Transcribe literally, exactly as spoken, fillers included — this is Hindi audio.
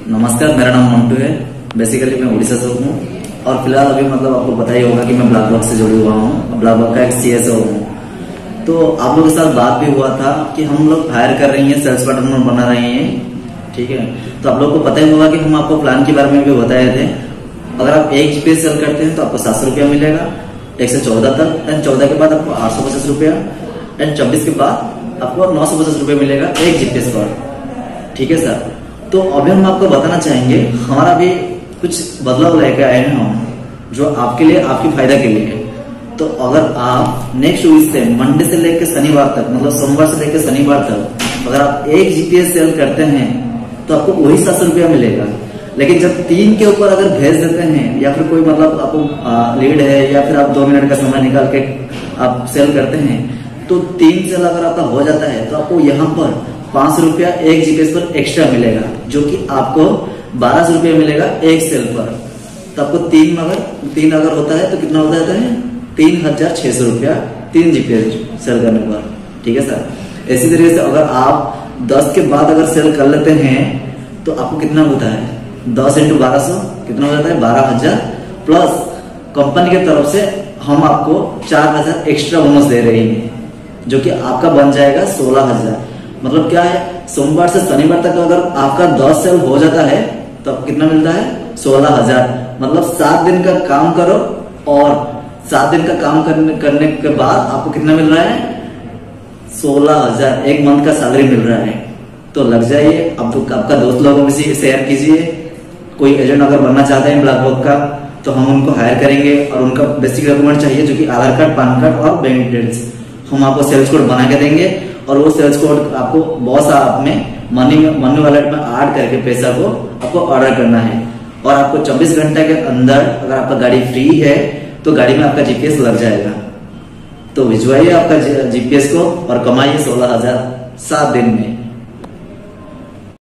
नमस्कार, मेरा नाम मंटू है। बेसिकली मैं उड़ीसा से हूँ और फिलहाल अभी मतलब आपको पता ही होगा कि मैं ब्लैक बॉक्स से जुड़ा हुआ हूँ। ब्लैक बॉक्स का एक सीएसओ हूँ। तो आप लोगों के साथ बात भी हुआ था कि हम लोग हायर कर रही हैं, सेल्स पार्टनर बना रहे हैं, ठीक है। तो आप लोग को पता ही होगा कि हम आपको प्लान के बारे में भी बताए थे। अगर आप एक जीपीएस सेल करते हैं तो आपको सात सौ रुपया मिलेगा एक से चौदह तक, एंड चौदह के बाद आपको आठ सौ पचास रुपया, एंड चौबीस के बाद आपको नौ सौ पचास रुपया मिलेगा एक जीपीएस पर, ठीक है सर। तो अभी हम आपको बताना चाहेंगे, हमारा भी कुछ बदलाव लेकर आए हैं हम, जो आपके लिए, आपकी फायदा के लिए। तो अगर आप नेक्स्ट वीक से मंडे से लेकर शनिवार तक, मतलब सोमवार से लेकर शनिवार तक अगर आप एक जीपीएस सेल करते हैं तो आपको वही सात सौ रुपया मिलेगा। लेकिन जब तीन के ऊपर अगर भेज देते हैं, या फिर कोई मतलब आपको लीड है, या फिर आप दो मिनट का समय निकाल के आप सेल करते हैं, तो तीन सेल अगर आपका हो जाता है तो आपको यहाँ पर पांच सौ रुपया एक जीपीएस पर एक्स्ट्रा मिलेगा, जो कि आपको बारह सौ रुपया मिलेगा एक सेल पर। तो आपको तीन अगर तीन अगर होता है तो कितना हो जाता है, तीन हजार छह सौ रुपया तीन जीपीएस सेल करने पर, ठीक है सर। इसी तरीके से अगर आप दस के बाद अगर सेल कर लेते हैं तो आपको कितना होता है, दस इंटू बारह सौ कितना हो जाता है, बारह हजार प्लस कंपनी की तरफ से हम आपको चार हजार एक्स्ट्रा बोनस दे रहे हैं, जो कि आपका बन जाएगा सोलह हजार। मतलब क्या है, सोमवार से शनिवार तक अगर आपका दस सेल हो जाता है तो आपको कितना मिलता है, सोलह हजार। मतलब सात दिन का काम करो और सात दिन का काम करने करने के बाद आपको कितना मिल रहा है, सोलह हजार एक मंथ का सैलरी मिल रहा है। तो लग जाइए, अब आपका दोस्त लोगों से शेयर कीजिए। कोई एजेंट अगर बनना चाहते हैं ब्लैक बॉक्स का तो हम उनको हायर करेंगे, और उनका बेसिक डॉक्यूमेंट चाहिए जो कि आधार कार्ड, पैन कार्ड और बैंक डिटेल्स। हम आपको सेल्स कोड बना के देंगे, और वो सेल्स कोड आपको बहुत सा आप में मनी मनी वॉलेट में ऐड करके पैसा को आपको ऑर्डर करना है। और आपको चौबीस घंटे के अंदर अगर आपका गाड़ी फ्री है तो गाड़ी में आपका जीपीएस लग जाएगा। तो भिजवाइए आपका जीपीएस को और कमाइए सोलह हजार सात दिन में।